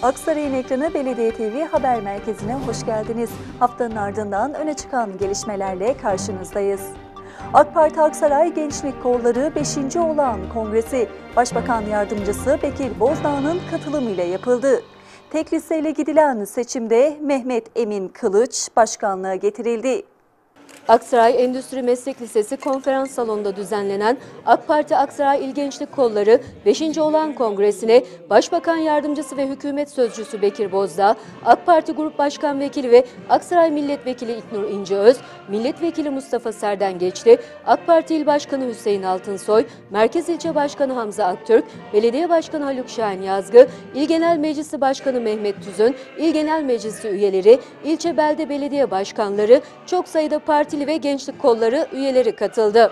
Aksaray'ın ekranı Belediye TV Haber Merkezi'ne hoş geldiniz. Haftanın ardından öne çıkan gelişmelerle karşınızdayız. AK Parti Aksaray Gençlik Kolları 5. Olağan Kongresi, Başbakan Yardımcısı Bekir Bozdağ'ın katılımıyla yapıldı. Tek listeyle gidilen seçimde Mehmet Emin Kılıç başkanlığa getirildi. Aksaray Endüstri Meslek Lisesi konferans salonunda düzenlenen AK Parti Aksaray İl Gençlik Kolları 5. Olağan Kongresi'ne Başbakan Yardımcısı ve Hükümet Sözcüsü Bekir Bozdağ, AK Parti Grup Başkan Vekili ve Aksaray Milletvekili İlknur İnceöz, Milletvekili Mustafa Serdengeçli, AK Parti İl Başkanı Hüseyin Altınsoy, Merkez İlçe Başkanı Hamza Aktürk, Belediye Başkanı Haluk Şahin Yazgı, İl Genel Meclisi Başkanı Mehmet Tüzün, İl Genel Meclisi üyeleri, ilçe belde belediye başkanları, çok sayıda partili ve gençlik kolları üyeleri katıldı.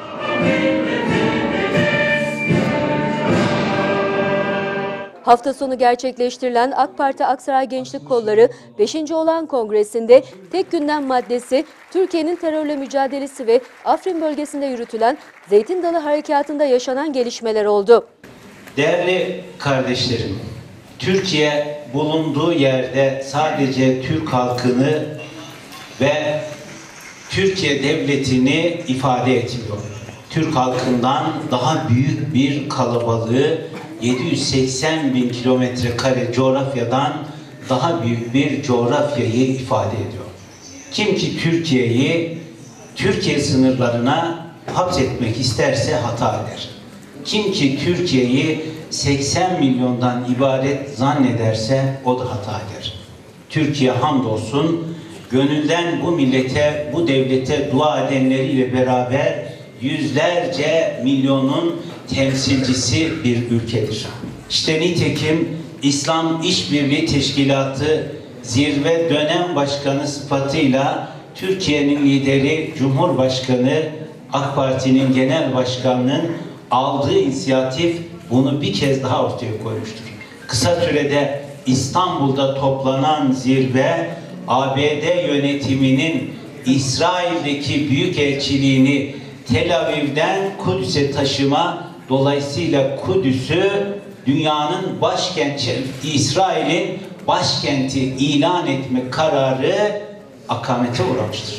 Hafta sonu gerçekleştirilen AK Parti Aksaray Gençlik Kolları 5. Olağan Kongresi'nde tek gündem maddesi Türkiye'nin terörle mücadelesi ve Afrin bölgesinde yürütülen Zeytin Dalı Harekatı'nda yaşanan gelişmeler oldu. Değerli kardeşlerim, Türkiye bulunduğu yerde sadece Türk halkını ve Türkiye devletini ifade etmiyor. Türk halkından daha büyük bir kalabalığı 780 bin kilometre kare coğrafyadan daha büyük bir coğrafyayı ifade ediyor. Kim ki Türkiye'yi Türkiye sınırlarına hapsetmek isterse hata eder. Kim ki Türkiye'yi 80 milyondan ibaret zannederse o da hata eder. Türkiye hamdolsun gönülden bu millete, bu devlete dua edenleriyle beraber yüzlerce milyonun temsilcisi bir ülkedir. İşte nitekim İslam İşbirliği Teşkilatı Zirve Dönem Başkanı sıfatıyla Türkiye'nin lideri Cumhurbaşkanı, AK Parti'nin Genel Başkanı'nın aldığı inisiyatif bunu bir kez daha ortaya koymuştur. Kısa sürede İstanbul'da toplanan zirve, ABD yönetiminin İsrail'deki büyükelçiliğini Tel Aviv'den Kudüs'e taşıma, dolayısıyla Kudüs'ü dünyanın başkenti, İsrail'in başkenti ilan etme kararı akamete uğramıştır.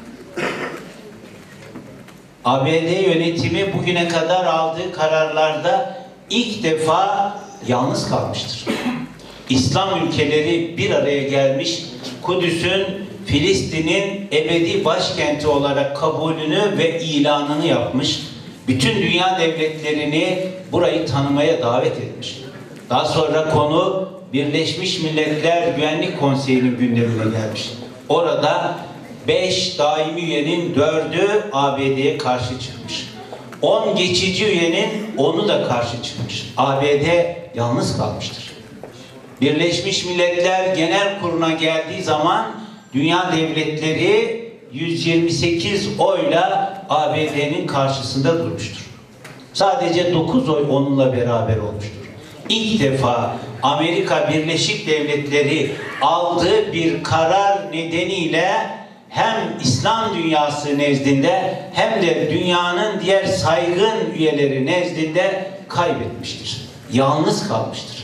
ABD yönetimi bugüne kadar aldığı kararlarda ilk defa yalnız kalmıştır. İslam ülkeleri bir araya gelmiş, Kudüs'ün Filistin'in ebedi başkenti olarak kabulünü ve ilanını yapmış. Bütün dünya devletlerini burayı tanımaya davet etmiş. Daha sonra konu Birleşmiş Milletler Güvenlik Konseyi'nin gündemine gelmiş. Orada 5 daimi üyenin 4'ü ABD'ye karşı çıkmış. 10 geçici üyenin 10'u da karşı çıkmış. ABD yalnız kalmıştır. Birleşmiş Milletler Genel Kurulu'na geldiği zaman dünya devletleri 128 oyla ABD'nin karşısında durmuştur. Sadece 9 oy onunla beraber olmuştur. İlk defa Amerika Birleşik Devletleri aldığı bir karar nedeniyle hem İslam dünyası nezdinde hem de dünyanın diğer saygın üyeleri nezdinde kaybetmiştir. Yalnız kalmıştır.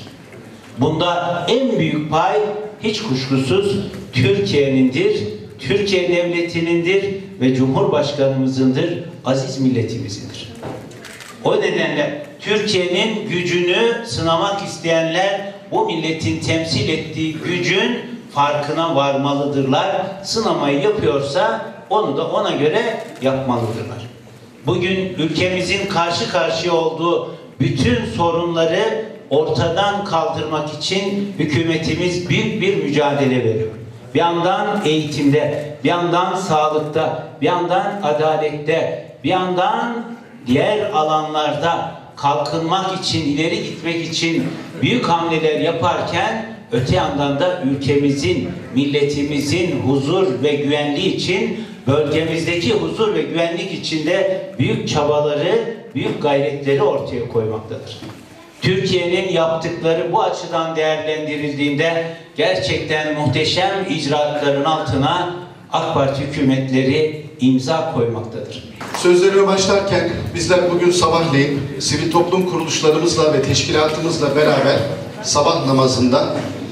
Bunda en büyük pay hiç kuşkusuz Türkiye'nindir, Türkiye devletinindir ve Cumhurbaşkanımızındır, aziz milletimizindir. O nedenle Türkiye'nin gücünü sınamak isteyenler bu milletin temsil ettiği gücün farkına varmalıdırlar. Sınamayı yapıyorsa onu da ona göre yapmalıdırlar. Bugün ülkemizin karşı karşıya olduğu bütün sorunları ortadan kaldırmak için hükümetimiz büyük bir mücadele veriyor. Bir yandan eğitimde, bir yandan sağlıkta, bir yandan adalette, bir yandan diğer alanlarda kalkınmak için, ileri gitmek için büyük hamleler yaparken öte yandan da ülkemizin, milletimizin huzur ve güvenliği için, bölgemizdeki huzur ve güvenlik içinde büyük çabaları, büyük gayretleri ortaya koymaktadır. Türkiye'nin yaptıkları bu açıdan değerlendirildiğinde gerçekten muhteşem icraatların altına AK Parti hükümetleri imza koymaktadır. Sözlerime başlarken bizler bugün sabahleyin sivil toplum kuruluşlarımızla ve teşkilatımızla beraber sabah namazında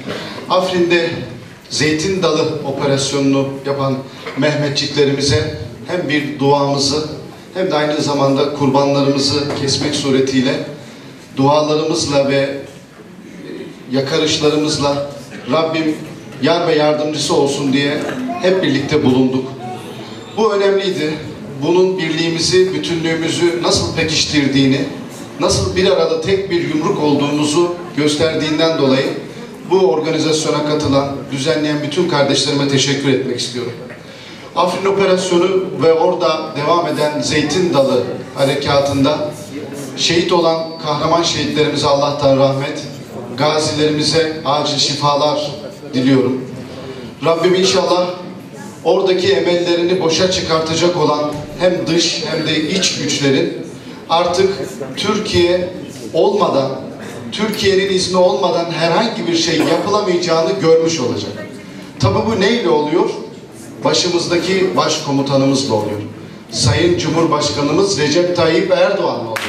Afrin'de Zeytin Dalı operasyonunu yapan Mehmetçiklerimize hem bir duamızı hem de aynı zamanda kurbanlarımızı kesmek suretiyle dualarımızla ve yakarışlarımızla Rabbim yar ve yardımcısı olsun diye hep birlikte bulunduk. Bu önemliydi. Bunun birliğimizi, bütünlüğümüzü nasıl pekiştirdiğini, nasıl bir arada tek bir yumruk olduğumuzu gösterdiğinden dolayı bu organizasyona katılan, düzenleyen bütün kardeşlerime teşekkür etmek istiyorum. Afrin operasyonu ve orada devam eden Zeytin Dalı harekatında şehit olan kahraman şehitlerimize Allah'tan rahmet, gazilerimize acil şifalar diliyorum. Rabbim inşallah oradaki emellerini boşa çıkartacak olan hem dış hem de iç güçlerin artık Türkiye olmadan, Türkiye'nin izni olmadan herhangi bir şey yapılamayacağını görmüş olacak. Tabi bu neyle oluyor? Başımızdaki başkomutanımızla oluyor. Sayın Cumhurbaşkanımız Recep Tayyip Erdoğan'la oluyor.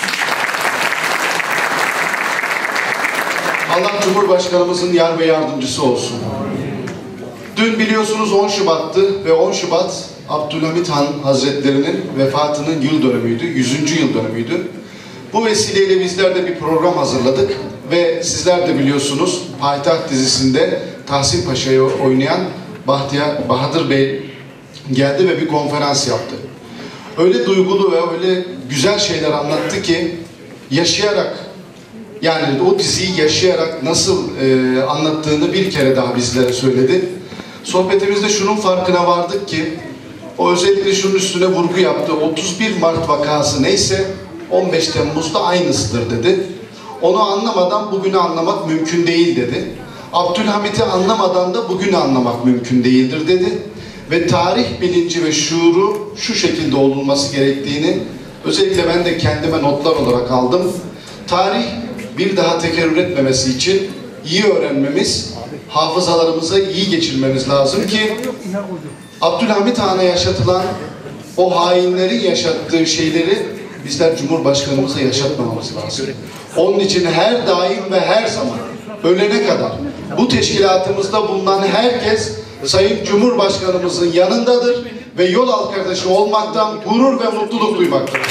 Allah Cumhurbaşkanımızın yar ve yardımcısı olsun. Dün biliyorsunuz 10 Şubat'tı ve 10 Şubat Abdülhamit Han Hazretleri'nin vefatının yıl dönümüydü, 100. yıl dönümüydü. Bu vesileyle bizler de bir program hazırladık ve sizler de biliyorsunuz Payitaht dizisinde Tahsin Paşa'yı oynayan Bahadır Bey geldi ve bir konferans yaptı. Öyle duygulu ve öyle güzel şeyler anlattı ki yaşayarak, yani o diziyi yaşayarak nasıl anlattığını bir kere daha bizlere söyledi. Sohbetimizde şunun farkına vardık ki o özellikle şunun üstüne vurgu yaptı. 31 Mart vakası neyse 15 Temmuz'da aynısıdır dedi. Onu anlamadan bugünü anlamak mümkün değil dedi. Abdülhamit'i anlamadan da bugünü anlamak mümkün değildir dedi. Ve tarih bilinci ve şuuru şu şekilde olunması gerektiğini özellikle ben de kendime notlar olarak aldım. Tarih bir daha tekerrür etmemesi için iyi öğrenmemiz, hafızalarımıza iyi geçirmemiz lazım ki Abdülhamit Han'a yaşatılan o hainlerin yaşattığı şeyleri bizler Cumhurbaşkanımıza yaşatmamamız lazım. Onun için her daim ve her zaman ölene kadar bu teşkilatımızda bulunan herkes Sayın Cumhurbaşkanımızın yanındadır ve yol arkadaşı olmaktan gurur ve mutluluk duymaktadır.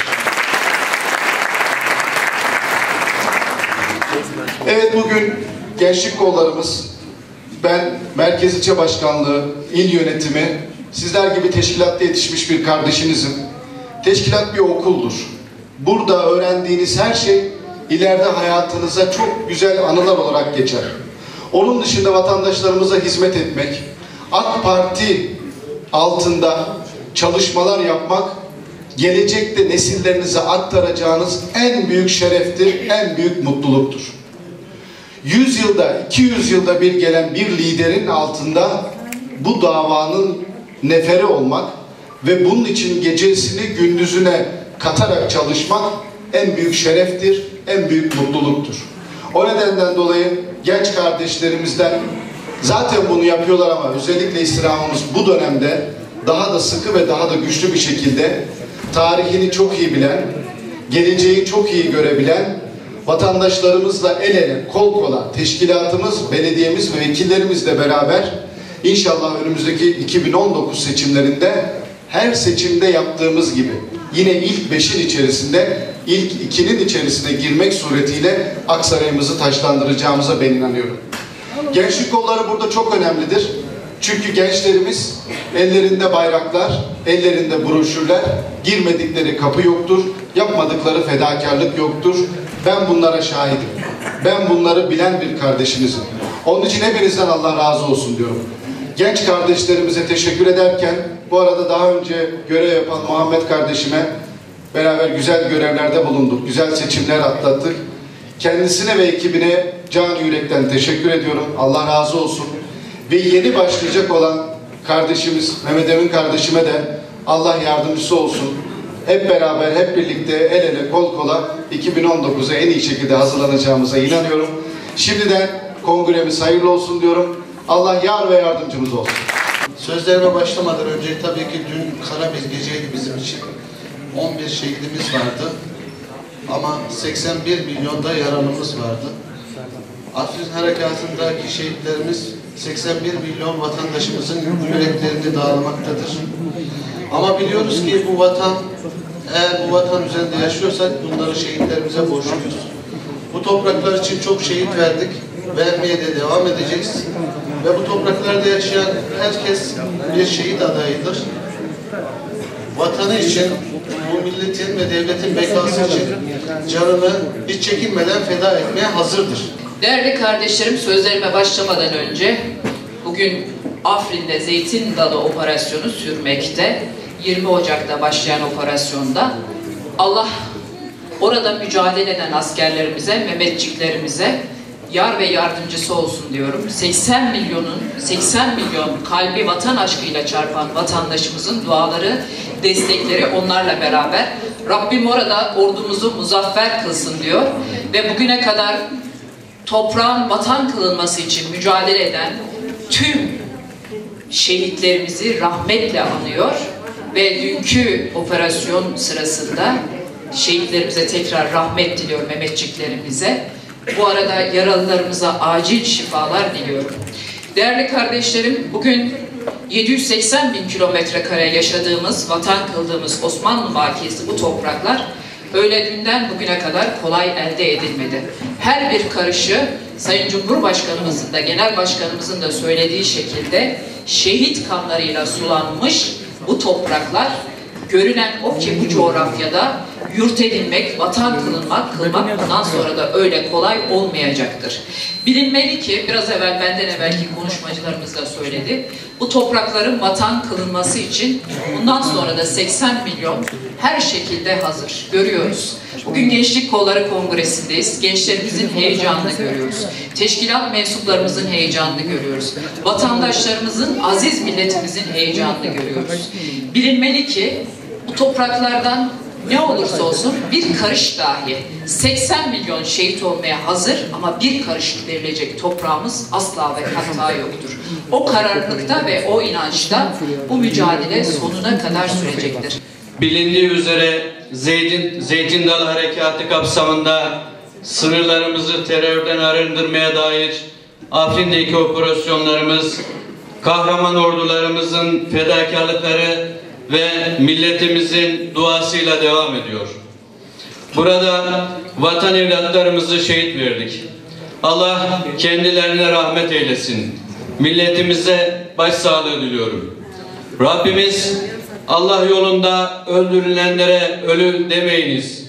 Evet, bugün gençlik kollarımız, ben Merkez İlçe Başkanlığı, il yönetimi, sizler gibi teşkilatta yetişmiş bir kardeşinizim. Teşkilat bir okuldur. Burada öğrendiğiniz her şey ileride hayatınıza çok güzel anılar olarak geçer. Onun dışında vatandaşlarımıza hizmet etmek, AK Parti altında çalışmalar yapmak, gelecekte nesillerinize aktaracağınız en büyük şereftir, en büyük mutluluktur. 100 yılda, 200 yılda bir gelen bir liderin altında bu davanın neferi olmak ve bunun için gecesini gündüzüne katarak çalışmak en büyük şereftir, en büyük mutluluktur. O nedenden dolayı genç kardeşlerimizden zaten bunu yapıyorlar ama özellikle istirhamımız bu dönemde daha da sıkı ve daha da güçlü bir şekilde tarihini çok iyi bilen, geleceği çok iyi görebilen vatandaşlarımızla el ele, kol kola, teşkilatımız, belediyemiz ve vekillerimizle beraber inşallah önümüzdeki 2019 seçimlerinde her seçimde yaptığımız gibi yine ilk 5'in içerisinde, ilk 2'nin içerisine girmek suretiyle Aksaray'ımızı taşlandıracağımıza ben inanıyorum. Gençlik kolları burada çok önemlidir. Çünkü gençlerimiz ellerinde bayraklar, ellerinde broşürler, girmedikleri kapı yoktur, yapmadıkları fedakarlık yoktur. Ben bunlara şahidim. Ben bunları bilen bir kardeşinizim. Onun için hepinizden Allah razı olsun diyorum. Genç kardeşlerimize teşekkür ederken, bu arada daha önce görev yapan Muhammed kardeşime beraber güzel görevlerde bulunduk. Güzel seçimler atlattık. Kendisine ve ekibine can yürekten teşekkür ediyorum. Allah razı olsun. Ve yeni başlayacak olan kardeşimiz Mehmet Emin kardeşime de Allah yardımcısı olsun. Hep beraber, hep birlikte el ele, kol kola 2019'a en iyi şekilde hazırlanacağımıza inanıyorum. Şimdiden kongremiz hayırlı olsun diyorum. Allah yar ve yardımcımız olsun. Sözlerime başlamadan önce tabii ki dün kara bir geceydi bizim için. 11 şehidimiz vardı. Ama 81 milyonda yaralımız vardı. Afrin harekatındaki şehitlerimiz 81 milyon vatandaşımızın yüreklerini dağlamaktadır. Ama biliyoruz ki bu vatan, eğer bu vatan üzerinde yaşıyorsak bunları şehitlerimize borçluyuz. Bu topraklar için çok şehit verdik, vermeye de devam edeceğiz. Ve bu topraklarda yaşayan herkes bir şehit adayıdır. Vatanı için, bu milletin ve devletin bekası için canını hiç çekinmeden feda etmeye hazırdır. Değerli kardeşlerim, sözlerime başlamadan önce bugün Afrin'de Zeytin Dalı operasyonu sürmekte. 20 Ocak'ta başlayan operasyonda Allah orada mücadele eden askerlerimize, Mehmetçiklerimize yar ve yardımcısı olsun diyorum. 80 milyon kalbi vatan aşkıyla çarpan vatandaşımızın duaları, destekleri onlarla beraber. Rabbim orada ordumuzu muzaffer kılsın diyor ve bugüne kadar toprağın vatan kılınması için mücadele eden tüm şehitlerimizi rahmetle anıyor ve dünkü operasyon sırasında şehitlerimize tekrar rahmet diliyorum, Mehmetçiklerimize. Bu arada yaralılarımıza acil şifalar diliyorum. Değerli kardeşlerim, bugün 780 bin kilometre kare yaşadığımız, vatan kıldığımız Osmanlı bakiyesi bu topraklar öyle dünden bugüne kadar kolay elde edilmedi. Her bir karışı Sayın Cumhurbaşkanımızın da Genel Başkanımızın da söylediği şekilde şehit kanlarıyla sulanmış bu topraklar, görünen o ki bu coğrafyada yurt edinmek, vatan kılmak bundan sonra da öyle kolay olmayacaktır. Bilinmeli ki, biraz evvel benden evvelki konuşmacılarımız da söyledi, bu toprakların vatan kılınması için bundan sonra da 80 milyon her şekilde hazır. Görüyoruz. Bugün Gençlik Kolları Kongresi'ndeyiz. Gençlerimizin heyecanını görüyoruz. Teşkilat mensuplarımızın heyecanını görüyoruz. Vatandaşlarımızın, aziz milletimizin heyecanını görüyoruz. Bilinmeli ki bu topraklardan ne olursa olsun bir karış dahi 80 milyon şehit olmaya hazır ama bir karış verilecek toprağımız asla ve hatta yoktur. O kararlılıkta ve o inançta bu mücadele sonuna kadar sürecektir. Bilindiği üzere Zeytin Dalı Harekatı kapsamında sınırlarımızı terörden arındırmaya dair Afrin'deki operasyonlarımız, kahraman ordularımızın fedakarlıkları ve milletimizin duasıyla devam ediyor. Burada vatan evlatlarımızı şehit verdik. Allah kendilerine rahmet eylesin. Milletimize başsağlığı diliyorum. Rabbimiz Allah yolunda öldürülenlere ölü demeyiniz.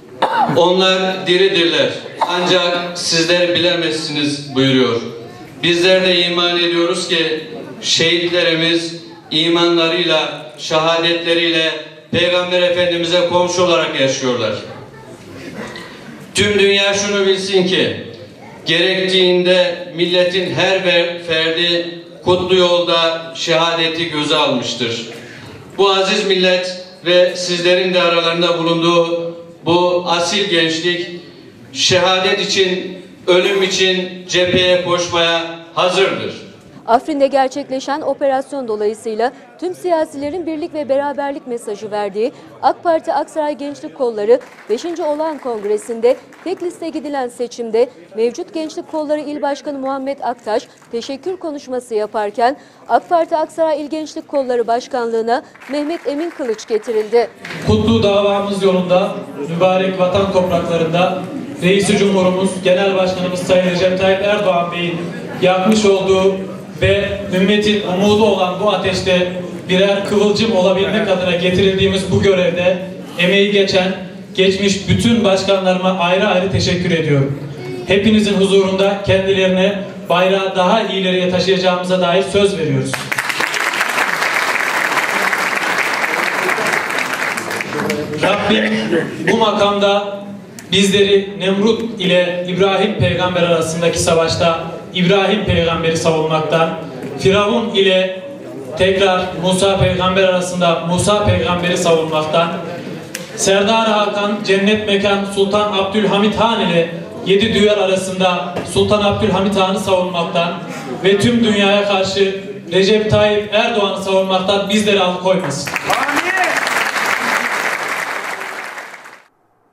Onlar diridirler. Ancak sizler bilemezsiniz buyuruyor. Bizler de iman ediyoruz ki şehitlerimiz imanlarıyla, şehadetleriyle Peygamber Efendimiz'e komşu olarak yaşıyorlar. Tüm dünya şunu bilsin ki gerektiğinde milletin her ferdi kutlu yolda şehadeti göze almıştır. Bu aziz millet ve sizlerin de aralarında bulunduğu bu asil gençlik şehadet için, ölüm için cepheye koşmaya hazırdır. Afrin'de gerçekleşen operasyon dolayısıyla tüm siyasilerin birlik ve beraberlik mesajı verdiği AK Parti Aksaray Gençlik Kolları 5. Olağan Kongresi'nde tek liste gidilen seçimde mevcut Gençlik Kolları İl Başkanı Muhammed Aktaş teşekkür konuşması yaparken AK Parti Aksaray İl Gençlik Kolları Başkanlığı'na Mehmet Emin Kılıç getirildi. Kutlu davamız yolunda mübarek vatan topraklarında Reis-i Cumhurumuz Genel Başkanımız Sayın Recep Tayyip Erdoğan Bey'in yakmış olduğu ve ümmetin umudu olan bu ateşte birer kıvılcım olabilmek adına getirildiğimiz bu görevde emeği geçmiş bütün başkanlarıma ayrı ayrı teşekkür ediyorum. Hepinizin huzurunda kendilerine bayrağı daha ileriye taşıyacağımıza dair söz veriyoruz. Rabbim bu makamda bizleri Nemrut ile İbrahim Peygamber arasındaki savaşta İbrahim Peygamberi savunmaktan, Firavun ile tekrar Musa Peygamber arasında Musa Peygamberi savunmaktan, Serdar Hakan Cennet Mekan Sultan Abdülhamit Han ile 7 Düvel arasında Sultan Abdülhamit Han'ı savunmaktan ve tüm dünyaya karşı Recep Tayyip Erdoğan'ı savunmaktan bizleri alıkoymasın.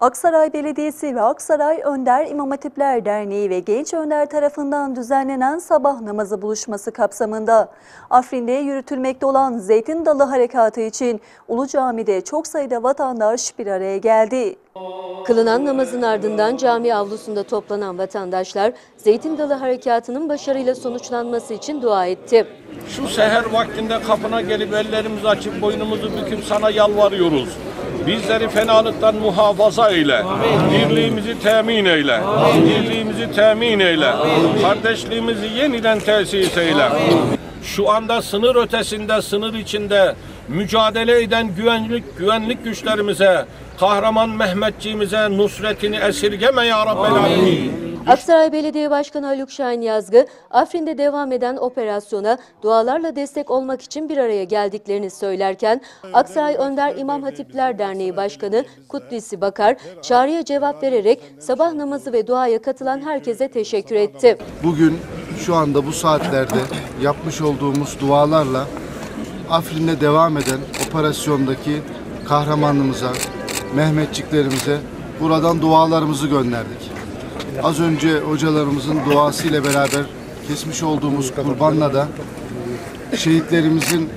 Aksaray Belediyesi ve Aksaray Önder İmam Hatipler Derneği ve Genç Önder tarafından düzenlenen sabah namazı buluşması kapsamında Afrin'de yürütülmekte olan Zeytin Dalı Harekatı için Ulu Cami'de çok sayıda vatandaş bir araya geldi. Kılınan namazın ardından cami avlusunda toplanan vatandaşlar Zeytin Dalı Harekatı'nın başarıyla sonuçlanması için dua etti. Şu seher vaktinde kapına gelip ellerimizi açıp boynumuzu büküp sana yalvarıyoruz. Bizleri fenalıktan muhafaza eyle. Birliğimizi temin eyle. Dirliğimizi temin eyle. Kardeşliğimizi yeniden tesis eyle. Şu anda sınır ötesinde, sınır içinde mücadele eden güvenlik güçlerimize, kahraman Mehmetçiğimize nusretini esirgeme ya Rabbel Alemin. Aksaray Belediye Başkanı Haluk Şahin Yazgı, Afrin'de devam eden operasyona dualarla destek olmak için bir araya geldiklerini söylerken, Aksaray Önder İmam Hatipler Derneği Başkanı Kudüs'ü Bakar, çağrıya cevap vererek sabah namazı ve duaya katılan herkese teşekkür etti. Bugün şu anda bu saatlerde yapmış olduğumuz dualarla Afrin'de devam eden operasyondaki kahramanımıza, Mehmetçiklerimize buradan dualarımızı gönderdik. Az önce hocalarımızın duasıyla beraber kesmiş olduğumuz kurbanla da şehitlerimizin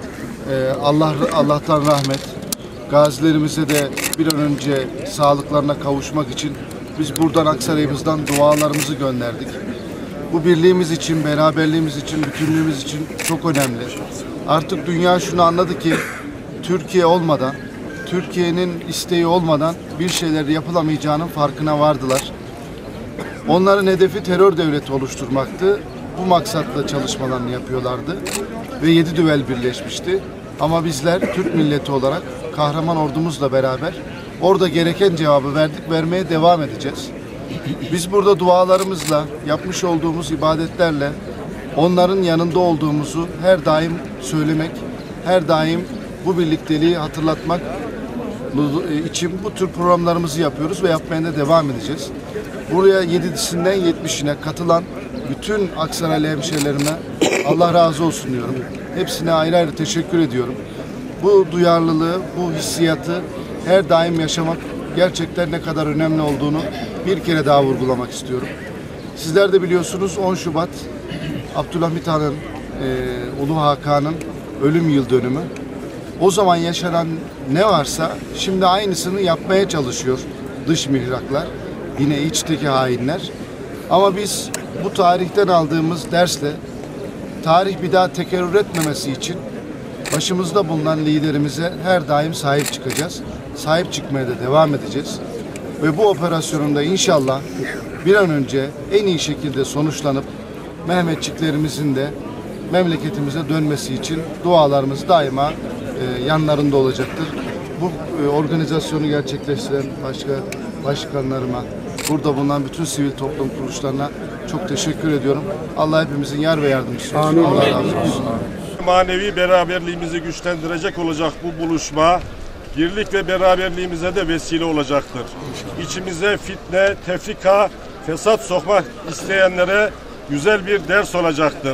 Allah'tan rahmet, gazilerimize de bir an önce sağlıklarına kavuşmak için biz buradan Aksaray'ımızdan dualarımızı gönderdik. Bu birliğimiz için, beraberliğimiz için, bütünlüğümüz için çok önemli. Artık dünya şunu anladı ki Türkiye olmadan, Türkiye'nin isteği olmadan bir şeyler yapılamayacağının farkına vardılar. Onların hedefi terör devleti oluşturmaktı. Bu maksatla çalışmalarını yapıyorlardı ve 7 düvel birleşmişti. Ama bizler Türk milleti olarak kahraman ordumuzla beraber orada gereken cevabı verdik, vermeye devam edeceğiz. Biz burada dualarımızla, yapmış olduğumuz ibadetlerle onların yanında olduğumuzu her daim söylemek, her daim bu birlikteliği hatırlatmak için bu tür programlarımızı yapıyoruz ve yapmaya da devam edeceğiz. Buraya 7'sinden 70'ine katılan bütün Aksaraylı hemşehrilerime Allah razı olsun diyorum. Hepsine ayrı ayrı teşekkür ediyorum. Bu duyarlılığı, bu hissiyatı her daim yaşamak gerçekten ne kadar önemli olduğunu bir kere daha vurgulamak istiyorum. Sizler de biliyorsunuz 10 Şubat Abdülhamit Han'ın, Ulu Hakan'ın ölüm yıl dönümü. O zaman yaşanan ne varsa şimdi aynısını yapmaya çalışıyor dış mihraklar, yine içteki hainler. Ama biz bu tarihten aldığımız dersle tarih bir daha tekerrür etmemesi için başımızda bulunan liderimize her daim sahip çıkacağız. Sahip çıkmaya da devam edeceğiz. Ve bu operasyonunda inşallah bir an önce en iyi şekilde sonuçlanıp Mehmetçiklerimizin de memleketimize dönmesi için dualarımız daima yanlarında olacaktır. Bu organizasyonu gerçekleştiren başkanlarıma, burada bulunan bütün sivil toplum kuruluşlarına çok teşekkür ediyorum. Allah hepimizin yar ve yardımcısı olsun. Allah razı olsun. Manevi beraberliğimizi güçlendirecek olacak bu buluşma, birlik ve beraberliğimize de vesile olacaktır. İçimize fitne, tefrika, fesat sokmak isteyenlere güzel bir ders olacaktır.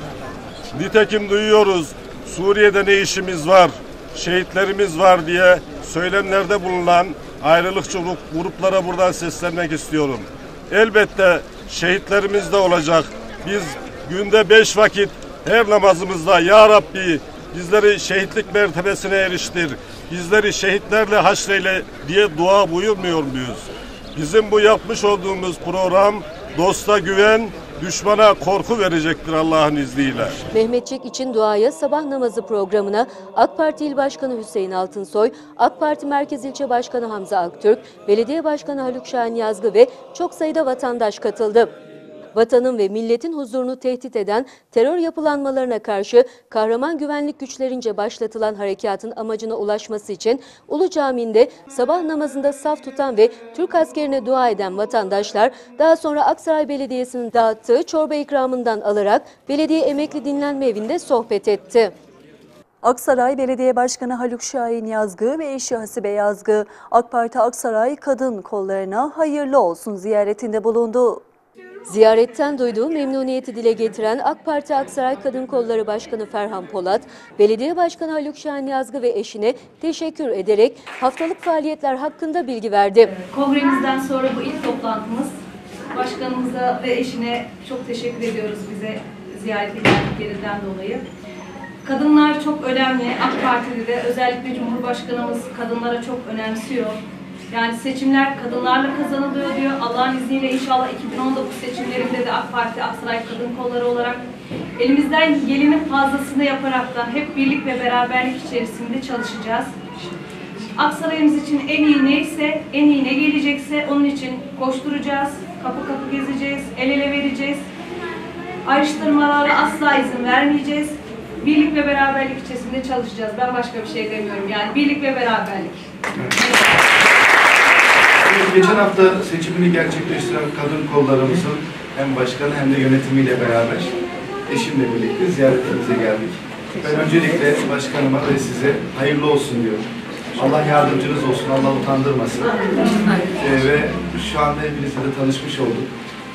Nitekim duyuyoruz, Suriye'de ne işimiz var, şehitlerimiz var diye söylemlerde bulunan ayrılıkçı gruplara buradan seslenmek istiyorum. Elbette şehitlerimiz de olacak. Biz günde 5 vakit her namazımızda Ya Rabbi bizleri şehitlik mertebesine eriştir, bizleri şehitlerle haşreyle diye dua buyurmuyor muyuz? Bizim bu yapmış olduğumuz program dosta güven, düşmana korku verecektir Allah'ın izniyle. Mehmetçik için duaya sabah namazı programına AK Parti İl Başkanı Hüseyin Altınsoy, AK Parti Merkez İlçe Başkanı Hamza Aktürk, Belediye Başkanı Haluk Şahin Yazgı ve çok sayıda vatandaş katıldı. Vatanın ve milletin huzurunu tehdit eden terör yapılanmalarına karşı kahraman güvenlik güçlerince başlatılan harekatın amacına ulaşması için Ulu Cami'nde sabah namazında saf tutan ve Türk askerine dua eden vatandaşlar daha sonra Aksaray Belediyesi'nin dağıttığı çorba ikramından alarak belediye emekli dinlenme evinde sohbet etti. Aksaray Belediye Başkanı Haluk Şahin Yazgı ve eşi Hasibe Yazgı, AK Parti Aksaray Kadın Kollarına hayırlı olsun ziyaretinde bulundu. Ziyaretten duyduğu memnuniyeti dile getiren AK Parti Aksaray Kadın Kolları Başkanı Ferhan Polat, Belediye Başkanı Haluk Şahin Yazgı ve eşine teşekkür ederek haftalık faaliyetler hakkında bilgi verdi. Kongremizden sonra bu ilk toplantımız. Başkanımıza ve eşine çok teşekkür ediyoruz bize ziyarete geldiklerinden dolayı. Kadınlar çok önemli. AK Parti'de de özellikle Cumhurbaşkanımız kadınlara çok önemsiyor. Yani seçimler kadınlarla kazanılıyor diyor. Allah'ın izniyle inşallah 2019 seçimlerinde de AK Parti Aksaray Kadın Kolları olarak elimizden gelenin fazlasını yaparaktan hep birlik ve beraberlik içerisinde çalışacağız. Aksaray'ımız için en iyi neyse, en iyi ne gelecekse onun için koşturacağız. Kapı kapı gezeceğiz, el ele vereceğiz. Ayrıştırmalara asla izin vermeyeceğiz. Birlik ve beraberlik içerisinde çalışacağız. Ben başka bir şey demiyorum. Yani birlik ve beraberlik. Geçen hafta seçimini gerçekleştiren kadın kollarımızın hem başkanı hem de yönetimiyle beraber eşimle birlikte ziyaretimize geldik. Ben öncelikle başkanıma ve size hayırlı olsun diyorum. Allah yardımcınız olsun, Allah utandırmasın. Ve şu anda hepinizle de tanışmış olduk.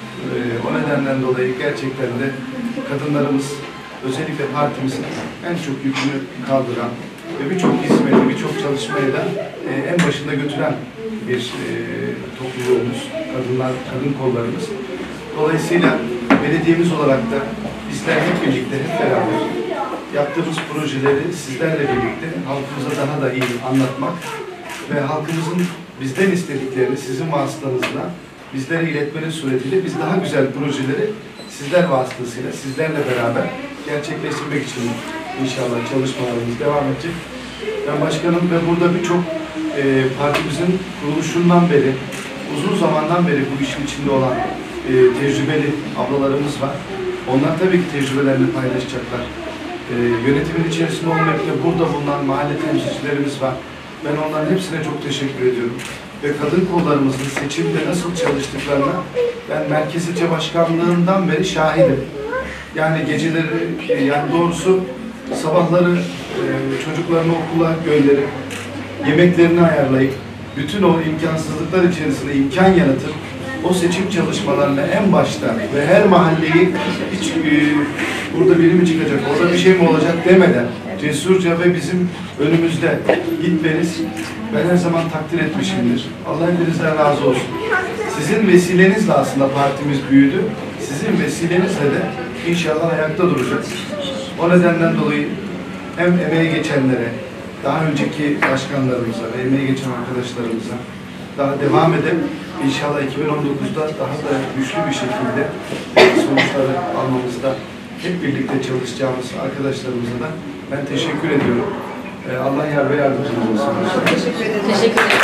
O nedenden dolayı gerçekten de kadınlarımız, özellikle partimizin en çok yükünü kaldıran ve birçok hizmeti, birçok çalışmayı da en başında götüren bir topluluğumuz, kadın kollarımız. Dolayısıyla belediyemiz olarak da bizler hep birlikte, hep beraber yaptığımız projeleri sizlerle birlikte halkımıza daha da iyi anlatmak ve halkımızın bizden istediklerini sizin vasıtanızla bizlere iletmenin suretiyle biz daha güzel projeleri sizler vasıtasıyla, sizlerle beraber gerçekleştirmek için inşallah çalışmalarımız devam edecek. Ben başkanım ve burada birçok partimizin kuruluşundan beri, uzun zamandan beri bu işin içinde olan tecrübeli ablalarımız var. Onlar tabii ki tecrübelerini paylaşacaklar. Yönetimin içerisinde olmakla burada bulunan mahalle temsilcilerimiz var. Ben onların hepsine çok teşekkür ediyorum. Ve kadın kollarımızın seçimde nasıl çalıştıklarına ben Merkez İlçe Başkanlığından beri şahidim. Yani geceleri, yani doğrusu sabahları çocuklarını okula gönderip, yemeklerini ayarlayıp, bütün o imkansızlıklar içerisinde imkan yaratıp, o seçim çalışmalarına en başta ve her mahalleyi hiç burada biri mi çıkacak, orada bir şey mi olacak demeden cesurca ve bizim önümüzde gitmeniz ben her zaman takdir etmişimdir. Allah hepinizden razı olsun. Sizin vesilenizle aslında partimiz büyüdü. Sizin vesilenizle de inşallah ayakta duracak. O nedenden dolayı hem emeğe geçenlere, daha önceki başkanlarımıza ve emeğe geçen arkadaşlarımıza daha devam edip inşallah 2019'da daha da güçlü bir şekilde sonuçları almamızda hep birlikte çalışacağımız arkadaşlarımıza da ben teşekkür ediyorum. Allah yar ve yardımcınız olsun. Teşekkür ederim. Teşekkür ederim.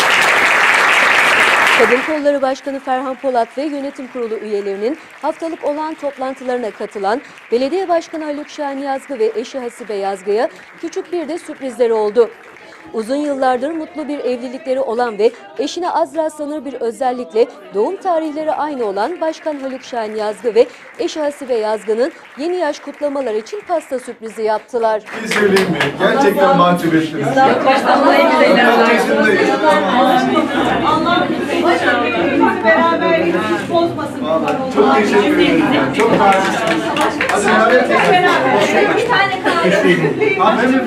Kadın Kolları Başkanı Ferhan Polat ve yönetim kurulu üyelerinin haftalık olan toplantılarına katılan Belediye Başkanı Haluk Şahin Yazgı ve eşi Hasibe Yazgı'ya küçük bir de sürprizleri oldu. Uzun yıllardır mutlu bir evlilikleri olan ve eşine az rastlanır bir özellikle doğum tarihleri aynı olan Başkan Haluk Şahin Yazgı ve eşi Hasibe Yazgı'nın yeni yaş kutlamaları için pasta sürprizi yaptılar. Bir söyleyeyim mi? Gerçekten mahcup ettiniz. Allah beraberlik hiç bozmasın. Çok teşekkür ederim. Çok naziksiniz. Hadi davet edin. Bir tane kaldı.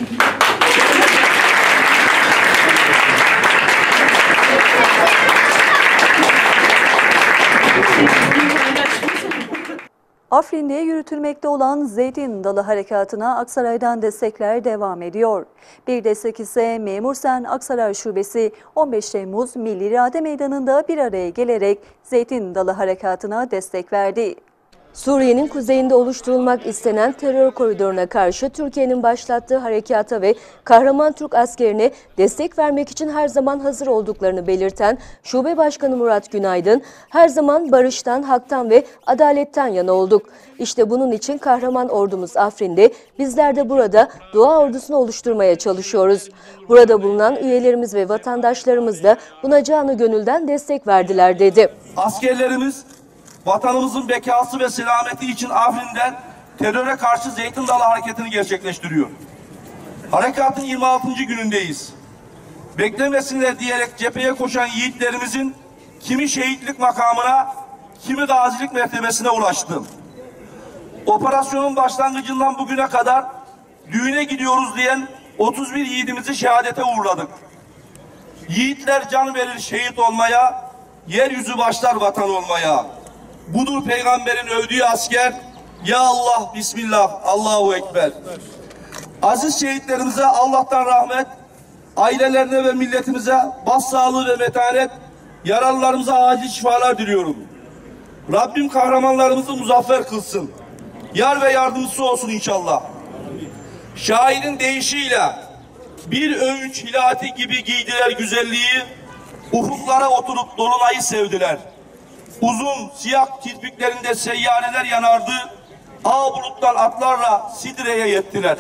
Afrin'de yürütülmekte olan Zeytin Dalı Harekatı'na Aksaray'dan destekler devam ediyor. Bir destek ise Memur Sen Aksaray Şubesi 15 Temmuz Milli İrade Meydanı'nda bir araya gelerek Zeytin Dalı Harekatı'na destek verdi. Suriye'nin kuzeyinde oluşturulmak istenen terör koridoruna karşı Türkiye'nin başlattığı harekata ve kahraman Türk askerine destek vermek için her zaman hazır olduklarını belirten Şube Başkanı Murat Günaydın, her zaman barıştan, haktan ve adaletten yana olduk. İşte bunun için kahraman ordumuz Afrin'de, bizler de burada Doğa Ordusunu oluşturmaya çalışıyoruz. Burada bulunan üyelerimiz ve vatandaşlarımız da buna canı gönülden destek verdiler dedi. Askerlerimiz vatanımızın bekası ve selameti için Afrin'den teröre karşı Zeytin Dalı Hareketi'ni gerçekleştiriyor. Harekatın 26. günündeyiz. Beklemesinler diyerek cepheye koşan yiğitlerimizin kimi şehitlik makamına, kimi gazilik mertebesine ulaştım. Operasyonun başlangıcından bugüne kadar düğüne gidiyoruz diyen 31 yiğidimizi şehadete uğurladık. Yiğitler can verir şehit olmaya, yeryüzü başlar vatan olmaya. Budur peygamberin övdüğü asker. Ya Allah, Bismillah, Allahu Ekber. Aziz şehitlerimize Allah'tan rahmet, ailelerine ve milletimize başsağlığı ve metanet, yaralılarımıza acil şifalar diliyorum. Rabbim kahramanlarımızı muzaffer kılsın. Yar ve yardımcısı olsun inşallah. Şairin deyişiyle bir öğünç hilati gibi giydiler güzelliği, ufuklara oturup dolunayı sevdiler. Uzun siyah kirpiklerinde seyyareler yanardı, ağ buluttan atlarla Sidre'ye yettiler.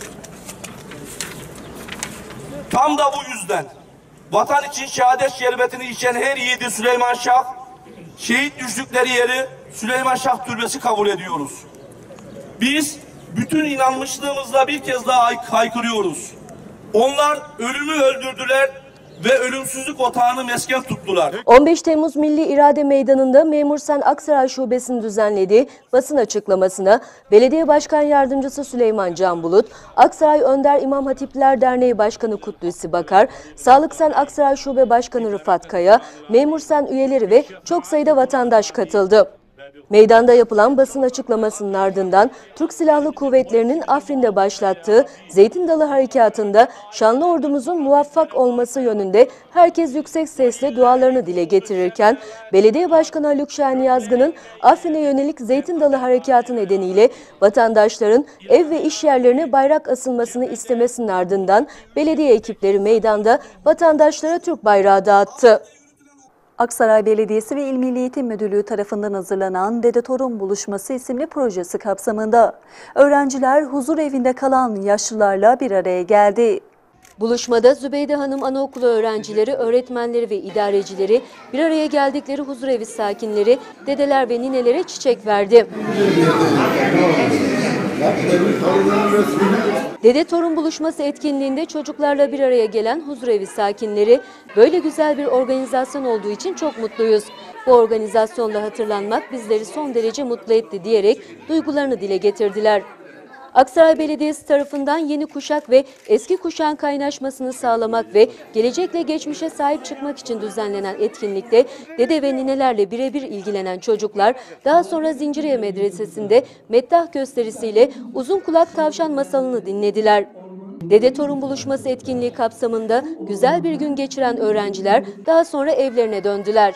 Tam da bu yüzden vatan için şehadet şerbetini içen her yiğidi Süleyman Şah, şehit düştükleri yeri Süleyman Şah Türbesi kabul ediyoruz. Biz bütün inanmışlığımızla bir kez daha haykırıyoruz. Onlar ölümü öldürdüler ve ölümsüzlük otağını mesken tuttular. 15 Temmuz Milli İrade Meydanı'nda Memursen Aksaray Şubesi'nin düzenlediği basın açıklamasına Belediye Başkan Yardımcısı Süleyman Can Bulut, Aksaray Önder İmam Hatipler Derneği Başkanı Kutlusi Bakar, Sağlıksen Aksaray Şube Başkanı Rıfat Kaya, Memursen üyeleri ve çok sayıda vatandaş katıldı. Meydanda yapılan basın açıklamasının ardından Türk Silahlı Kuvvetleri'nin Afrin'de başlattığı Zeytin Dalı Harekatı'nda şanlı ordumuzun muvaffak olması yönünde herkes yüksek sesle dualarını dile getirirken, Belediye Başkanı Haluk Şahin Yazgın'ın Afrin'e yönelik Zeytin Dalı Harekatı nedeniyle vatandaşların ev ve iş yerlerine bayrak asılmasını istemesinin ardından belediye ekipleri meydanda vatandaşlara Türk bayrağı dağıttı. Aksaray Belediyesi ve İl Milli Eğitim Müdürlüğü tarafından hazırlanan Dede Torun Buluşması isimli projesi kapsamında öğrenciler huzur evinde kalan yaşlılarla bir araya geldi. Buluşmada Zübeyde Hanım Anaokulu öğrencileri, öğretmenleri ve idarecileri bir araya geldikleri huzurevi sakinleri, dedeler ve ninelere çiçek verdi. Dede Torun Buluşması etkinliğinde çocuklarla bir araya gelen huzurevi sakinleri, böyle güzel bir organizasyon olduğu için çok mutluyuz. Bu organizasyonla hatırlanmak bizleri son derece mutlu etti diyerek duygularını dile getirdiler. Aksaray Belediyesi tarafından yeni kuşak ve eski kuşağın kaynaşmasını sağlamak ve gelecekle geçmişe sahip çıkmak için düzenlenen etkinlikte dede ve ninelerle birebir ilgilenen çocuklar daha sonra Zinciriye Medresesi'nde meddah gösterisiyle Uzun Kulak Tavşan masalını dinlediler. Dede Torun Buluşması etkinliği kapsamında güzel bir gün geçiren öğrenciler daha sonra evlerine döndüler.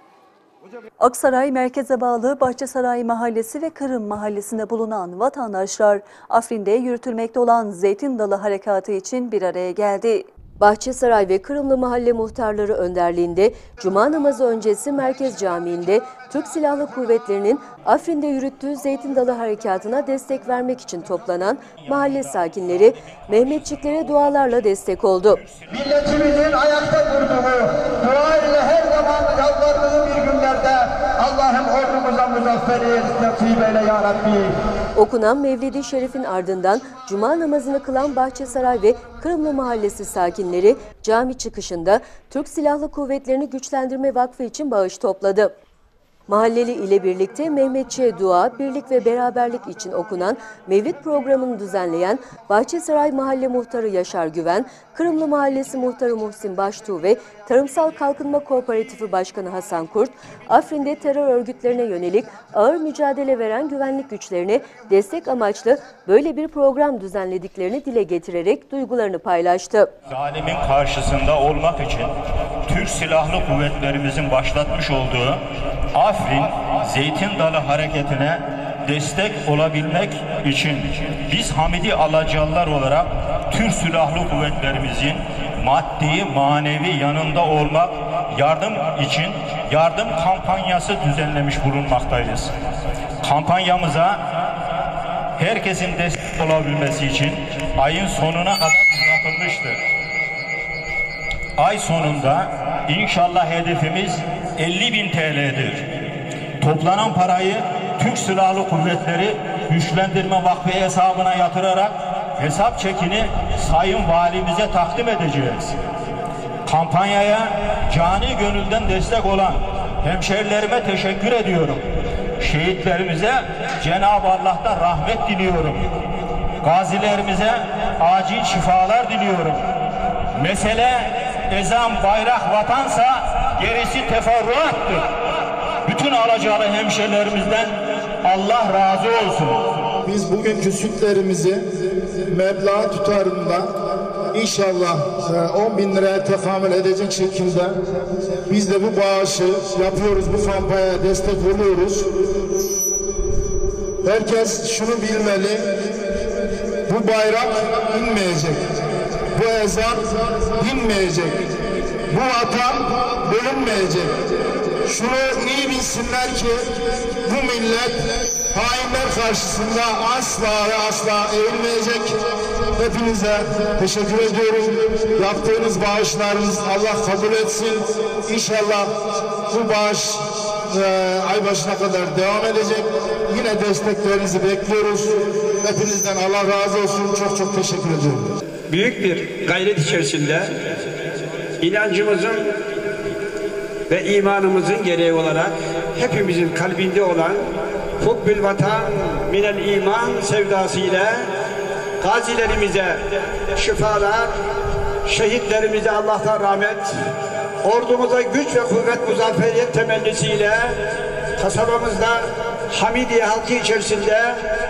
Aksaray merkeze bağlı Bahçesaray Mahallesi ve Kırım Mahallesi'nde bulunan vatandaşlar Afrin'de yürütülmekte olan Zeytin Dalı Harekatı için bir araya geldi. Bahçesaray ve Kırımlı Mahalle Muhtarları önderliğinde Cuma namazı öncesi Merkez Camii'nde Türk Silahlı Kuvvetleri'nin Afrin'de yürüttüğü Zeytin Dalı Harekatı'na destek vermek için toplanan mahalle sakinleri Mehmetçiklere dualarla destek oldu. Milletimizin ayakta durduğu, dua ile her zaman yalvardığı bir günlerde Allah'ım ordumuza muzafferi nasip eyle ya Rabbi. Okunan Mevlid-i Şerif'in ardından Cuma namazını kılan Bahçesaray ve Kırımlı Mahallesi sakinleri cami çıkışında Türk Silahlı Kuvvetleri'ni Güçlendirme Vakfı için bağış topladı. Mahalleli ile birlikte Mehmetçiğe dua, birlik ve beraberlik için okunan Mevlid programını düzenleyen Bahçesaray Mahalle Muhtarı Yaşar Güven, Kırımlı Mahallesi Muhtarı Muhsin Baştuğ ve Tarımsal Kalkınma Kooperatifi Başkanı Hasan Kurt, Afrin'de terör örgütlerine yönelik ağır mücadele veren güvenlik güçlerine destek amaçlı böyle bir program düzenlediklerini dile getirerek duygularını paylaştı. Zalimin karşısında olmak için Türk Silahlı Kuvvetlerimizin başlatmış olduğu Afrin Zeytin Dalı Hareketi'ne destek olabilmek için biz Hamidi Alacalılar olarak Türk Silahlı Kuvvetlerimizin maddi, manevi yanında olmak, yardım için yardım kampanyası düzenlemiş bulunmaktayız. Kampanyamıza herkesin destek olabilmesi için ayın sonuna kadar uzatılmıştır. Ay sonunda inşallah hedefimiz 50.000 TL'dir. Toplanan parayı Türk Silahlı Kuvvetleri Güçlendirme Vakfı hesabına yatırarak hesap çekini Sayın Valimize takdim edeceğiz. Kampanyaya cani gönülden destek olan hemşerilerime teşekkür ediyorum. Şehitlerimize Cenab-ı Allah'tan rahmet diliyorum. Gazilerimize acil şifalar diliyorum. Mesele ezan, bayrak, vatansa gerisi teferruattır. Bütün Alacalı hemşerilerimizden Allah razı olsun. Biz bugünkü sütlerimizi meblağ tutarında İnşallah 10.000 liraya tekamül edecek şekilde biz de bu bağışı yapıyoruz, bu kampanya destek oluyoruz. Herkes şunu bilmeli, bu bayrak inmeyecek, bu ezan dinmeyecek, bu vatan bölünmeyecek. Şunu iyi bilsinler ki bu millet hainler karşısında asla ve asla eğilmeyecek. Hepinize teşekkür ediyorum. Yaptığınız bağışlarınız Allah kabul etsin. İnşallah bu bağış ay başına kadar devam edecek. Yine desteklerinizi bekliyoruz. Hepinizden Allah razı olsun. Çok çok teşekkür ediyorum. Büyük bir gayret içerisinde inancımızın ve imanımızın gereği olarak hepimizin kalbinde olan hubbül vatan minel iman sevdası ile gazilerimize şifalar, şehitlerimize Allah'tan rahmet, ordumuza güç ve kuvvet muzafferiyet temennisiyle kasabamızda Hamidiye halkı içerisinde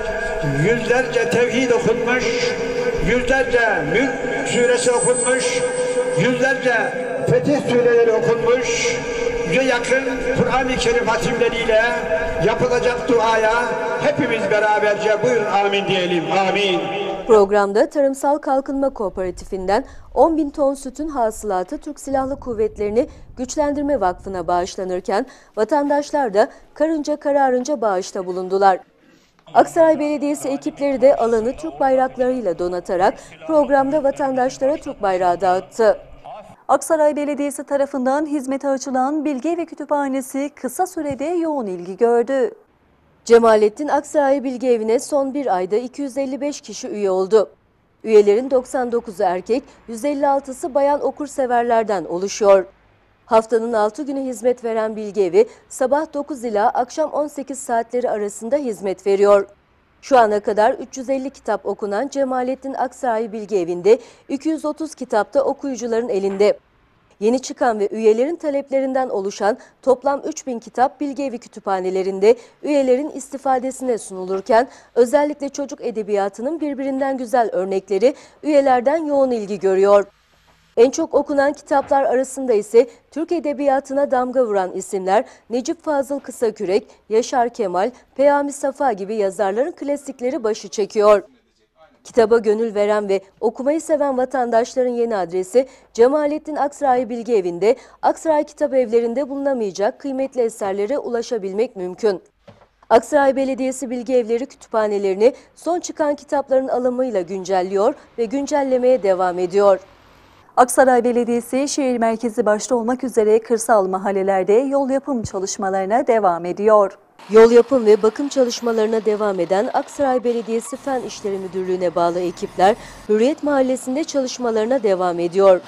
yüzlerce tevhid okunmuş, yüzlerce Mülk suresi okunmuş, yüzlerce Fetih sureleri okunmuş, yüze yakın Kur'an-ı Kerim hatimleriyle yapılacak duaya hepimiz beraberce buyurun amin diyelim, amin. Programda Tarımsal Kalkınma Kooperatifinden 10.000 ton sütün hasılatı Türk Silahlı Kuvvetleri'ni Güçlendirme Vakfı'na bağışlanırken vatandaşlar da karınca kararınca bağışta bulundular. Aksaray Belediyesi ekipleri de alanı Türk bayraklarıyla donatarak programda vatandaşlara Türk bayrağı dağıttı. Aksaray Belediyesi tarafından hizmete açılan Bilgi Evi Kütüphanesi kısa sürede yoğun ilgi gördü. Cemalettin Aksaray Bilgi Evi'ne son bir ayda 255 kişi üye oldu. Üyelerin 99'u erkek, 156'sı bayan okurseverlerden oluşuyor. Haftanın 6 günü hizmet veren Bilgi Evi, sabah 9 ila akşam 18 saatleri arasında hizmet veriyor. Şu ana kadar 350 kitap okunan Cemalettin Aksaray Bilgi Evi'nde 230 kitapta okuyucuların elinde. Yeni çıkan ve üyelerin taleplerinden oluşan toplam 3000 kitap Bilgi Evi kütüphanelerinde üyelerin istifadesine sunulurken özellikle çocuk edebiyatının birbirinden güzel örnekleri üyelerden yoğun ilgi görüyor. En çok okunan kitaplar arasında ise Türk edebiyatına damga vuran isimler Necip Fazıl Kısakürek, Yaşar Kemal, Peyami Safa gibi yazarların klasikleri başı çekiyor. Kitaba gönül veren ve okumayı seven vatandaşların yeni adresi Cemalettin Aksaray Bilgi Evi'nde, Aksaray Kitap Evlerinde bulunamayacak kıymetli eserlere ulaşabilmek mümkün. Aksaray Belediyesi Bilgi Evleri kütüphanelerini son çıkan kitapların alımıyla güncelliyor ve güncellemeye devam ediyor. Aksaray Belediyesi şehir merkezi başta olmak üzere kırsal mahallelerde yol yapım çalışmalarına devam ediyor. Yol yapım ve bakım çalışmalarına devam eden Aksaray Belediyesi Fen İşleri Müdürlüğü'ne bağlı ekipler Hürriyet Mahallesi'nde çalışmalarına devam ediyor.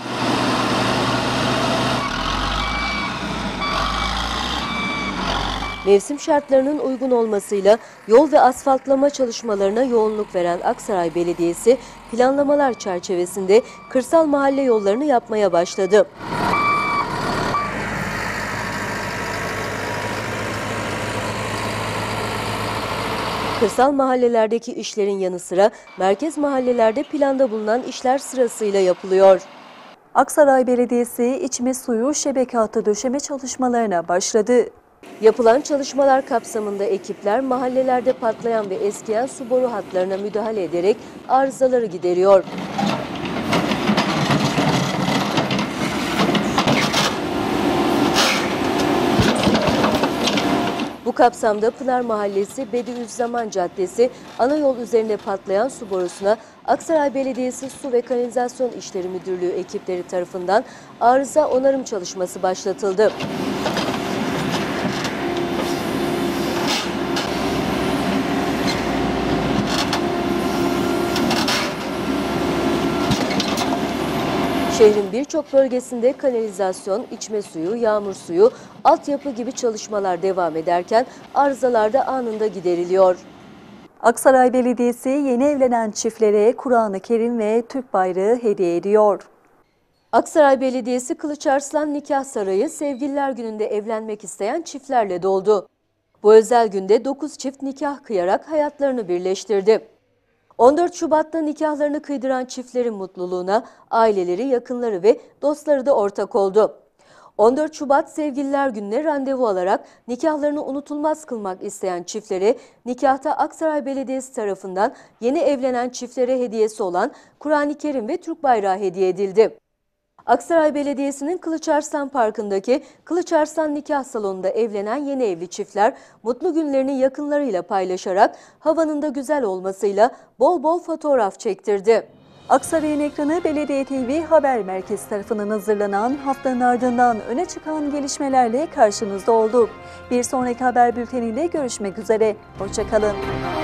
Mevsim şartlarının uygun olmasıyla yol ve asfaltlama çalışmalarına yoğunluk veren Aksaray Belediyesi planlamalar çerçevesinde kırsal mahalle yollarını yapmaya başladı. Kırsal mahallelerdeki işlerin yanı sıra merkez mahallelerde planda bulunan işler sırasıyla yapılıyor. Aksaray Belediyesi içme suyu şebeke hattı döşeme çalışmalarına başladı. Yapılan çalışmalar kapsamında ekipler mahallelerde patlayan ve eskiyen su boru hatlarına müdahale ederek arızaları gideriyor. Bu kapsamda Pınar Mahallesi, Bediüzzaman Caddesi, ana yol üzerinde patlayan su borusuna Aksaray Belediyesi Su ve Kanalizasyon İşleri Müdürlüğü ekipleri tarafından arıza onarım çalışması başlatıldı. Şehrin birçok bölgesinde kanalizasyon, içme suyu, yağmur suyu, altyapı gibi çalışmalar devam ederken arızalar da anında gideriliyor. Aksaray Belediyesi yeni evlenen çiftlere Kur'an-ı Kerim ve Türk bayrağı hediye ediyor. Aksaray Belediyesi Kılıçarslan Nikah Sarayı Sevgililer Günü'nde evlenmek isteyen çiftlerle doldu. Bu özel günde 9 çift nikah kıyarak hayatlarını birleştirdi. 14 Şubat'ta nikahlarını kıydıran çiftlerin mutluluğuna aileleri, yakınları ve dostları da ortak oldu. 14 Şubat Sevgililer Günü'ne randevu alarak nikahlarını unutulmaz kılmak isteyen çiftlere nikahta Aksaray Belediyesi tarafından yeni evlenen çiftlere hediyesi olan Kur'an-ı Kerim ve Türk bayrağı hediye edildi. Aksaray Belediyesi'nin Kılıçarslan Parkı'ndaki Kılıçarslan Nikah Salonu'nda evlenen yeni evli çiftler mutlu günlerini yakınlarıyla paylaşarak havanın da güzel olmasıyla bol bol fotoğraf çektirdi. Aksaray'ın ekranı Belediye TV Haber Merkezi tarafından hazırlanan haftanın ardından öne çıkan gelişmelerle karşınızda oldu. Bir sonraki haber bülteniyle görüşmek üzere. Hoşça kalın.